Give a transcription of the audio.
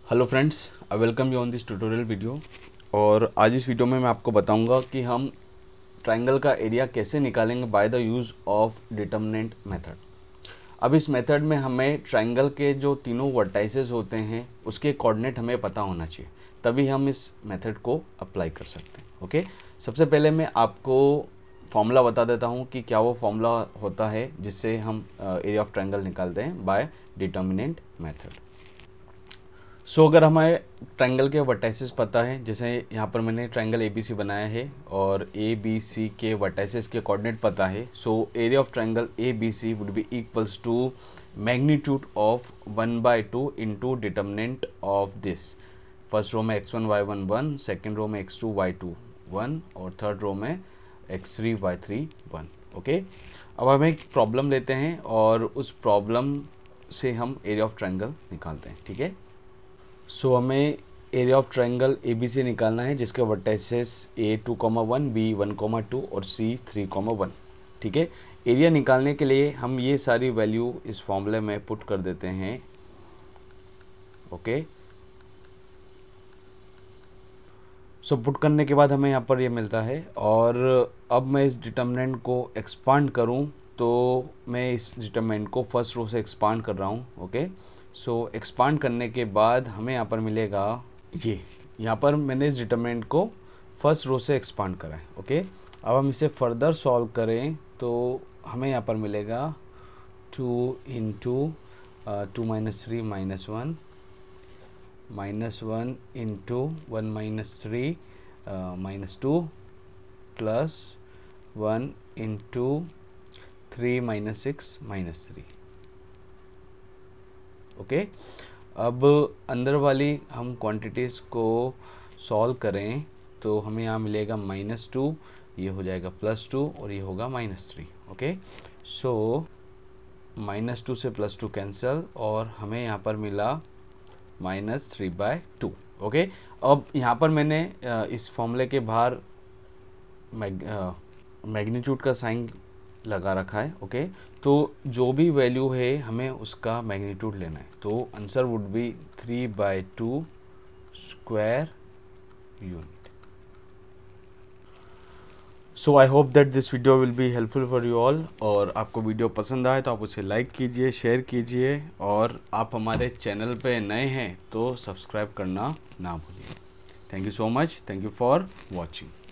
Hello friends, I welcome you on this tutorial video. और आज इस वीडियो में मैं आपको बताऊंगा कि हम ट्रायंगल का एरिया कैसे निकालेंगे by the use of determinant method. अब इस मेथड में हमें ट्रायंगल के जो तीनों वर्टाइसेस होते हैं उसके कोऑर्डिनेट हमें पता होना चाहिए, तभी हम इस मेथड को अप्लाई कर सकते हैं। ओके, सबसे पहले मैं आपको फॉर्मूला बता देता हूँ कि क्या वो फॉर्मूला होता है जिससे हम एरिया ऑफ ट्रायंगल निकालते हैं बाय डिटर्मिनेंट मेथड। अगर हमें ट्रायंगल के वर्टाइसेस पता है, जैसे यहाँ पर मैंने ट्रायंगल ABC बनाया है और ABC के वर्टाइसेस के कोऑर्डिनेट पता है, area of triangle ABC would be equals to magnitude of 1/2 into determinant of this. First row में x1 y1 1, सेकेंड रो में x2 y2 1 और थर्ड रो में x3 y3 1। ओके, अब हम एक प्रॉब्लम लेते हैं और उस प्रॉब्लम से हम एरिया ऑफ ट्रायंगल निकालते हैं। ठीक है, हमें एरिया ऑफ ट्रायंगल ABC निकालना है जिसके वर्टाइसेस A2,1, B1,2 और C3,1। ठीक है, एरिया निकालने के लिए हम ये सारी वैल्यू इस फॉर्मूले में पुट कर देते हैं। ओके, पुट करने के बाद हमें यहाँ पर ये मिलता है। और अब मैं इस डिटर्मिनेंट को एक्सपांड करूँ तो मैं इस डिटर्मिनेंट को फर्स्ट रो से एक्सपांड कर रहा हूँ। ओके, एक्सपांड करने के बाद हमें यहाँ पर मिलेगा ये, यहाँ पर मैंने इस डिटर्मिनेंट को फर्स्ट रो से एक्सपांड करा है। ओके, अब हम इसे फर्दर सॉल्व करें तो हमें यहाँ पर मिलेगा 2 into 2 - 3 - 1 -1 into 1 - 3 -2 plus 1 into 3 - 6 -3। Okay, अब अंदर वाली हम क्वांटिटीज़ को सॉल्व करें तो हमें यहाँ मिलेगा -2, ये हो जाएगा +2 और ये होगा -3। ओके, -2 से +2 कैंसिल और हमें यहाँ पर मिला -3/2। ओके, अब यहाँ पर मैंने इस फॉर्मूले के बाहर मैग्नीट्यूड का साइन लगा रखा है। ओके, तो जो भी वैल्यू है हमें उसका मैग्नीट्यूड लेना है, तो answer would be 3/2 square unit. I hope that this video will be helpful for you all. और आपको वीडियो पसंद आए तो आप उसे लाइक कीजिए, शेयर कीजिए, और आप हमारे चैनल पे नए हैं तो सब्सक्राइब करना ना भूलिए। Thank you so much, thank you for watching.